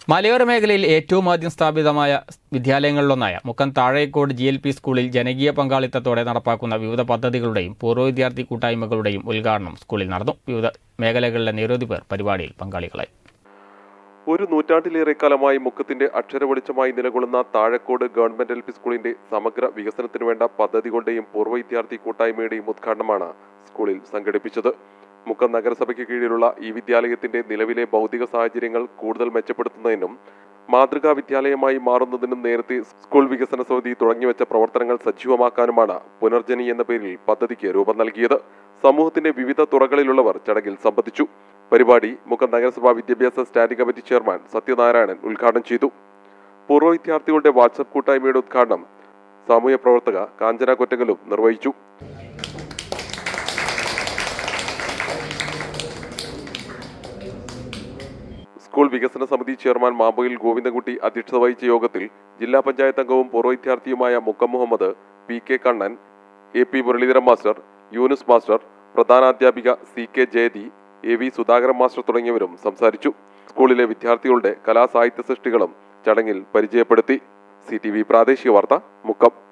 മലയോര മേഖലയിൽ ഏറ്റവും ആദ്യം സ്ഥാപിതമായ വിദ്യാലയങ്ങളിലൊന്നായ മുക്കം താഴേക്കോട് GLP സ്കൂളിൽ ജനകീയ പങ്കാളിത്തത്തോടെ നടപ്പാക്കുന്ന വിവിധ പദ്ധതികളുടെയും പൂർവ്വ വിദ്യാർത്ഥി കൂട്ടായ്മകളുടെയും ഉദ്ഘാടനം സ്കൂളിൽ നടന്നു. വിവിധ മേഖലകളിലെ നിരവധി പേർ പരിപാടിയിൽ പങ്കാളികളായി. ഒരു നൂറ്റാണ്ടിലേറെ കാലമായി മുക്കത്തിന്റെ അക്ഷരവെളിച്ചമായി നിലകൊള്ളുന്ന താഴേക്കോട് ഗവൺമെന്റ് LP സ്കൂളിന്റെ സമഗ്ര വികസനത്തിനു വേണ്ട പദ്ധതികളുടെയും പൂർവ്വ വിദ്യാർത്ഥി കൂട്ടായ്മയുടെയും ഉദ്ഘാടനമാണ് സ്കൂളിൽ സംഘടിപ്പിച്ചത്. മുക്കം നഗരസഭയ്ക്ക് കീഴിലുള്ള ഈ വിദ്യാലയത്തിന്റെ നിലവിലെ ഭൗതിക സാഹചര്യങ്ങൾ കൂടുതൽ മെച്ചപ്പെടുത്തുന്നതിനും മാതൃകാ വിദ്യാലയമായി മാറുന്നതിനും നേരത്തെ സ്കൂൾ വികസന സമിതി തുടങ്ങിവെച്ച പ്രവർത്തനങ്ങൾ സജീവമാക്കാനുമാണ് പുനർജനി എന്ന പേരിൽ പദ്ധതിക്ക് രൂപം നൽകിയത്. സമൂഹത്തിന്റെ വിവിധ തുറകളിലുള്ളവർ ചടങ്ങിൽ സംബന്ധിച്ചു. പരിപാടി മുക്കം നഗരസഭാ വിദ്യാഭ്യാസ സ്റ്റാൻഡിംഗ് കമ്മിറ്റി ചെയർമാൻ സത്യനാരായണൻ ഉദ്ഘാടനം ചെയ്തു. പൂർവ്വ വിദ്യാർത്ഥികളുടെ വാട്സ്ആപ്പ് കൂട്ടായ്മയുടെ ഉദ്ഘാടനം സാമൂഹ്യ പ്രവർത്തക കാഞ്ചന കൊറ്റങ്കലും നിർവഹിച്ചു. സ്കൂൾ വികസന സമിതി ചെയർമാൻ മാമ്പയിൽ ഗോവിന്ദൻകുട്ടി അധ്യക്ഷത വഹിച്ച യോഗത്തിൽ ജില്ലാ പഞ്ചായത്ത് അംഗവും പൂർവ്വ വിദ്യാർത്ഥിയുമായ Mukkam Muhammad, PK Kannan, AP Muraleedharan master, Yunus master, പ്രധാനാധ്യാപിക CK Jayathi, AV Sudhakaran master തുടങ്ങിയവരും സംസാരിച്ചു. സ്കൂളിലെ വിദ്യാർത്ഥികളുടെ കലാസാഹിത്യ സൃഷ്ടികളും ചടങ്ങിൽ പരിചയപ്പെടുത്തി. CTV പ്രാദേശിക വാർത്ത മുക്കം.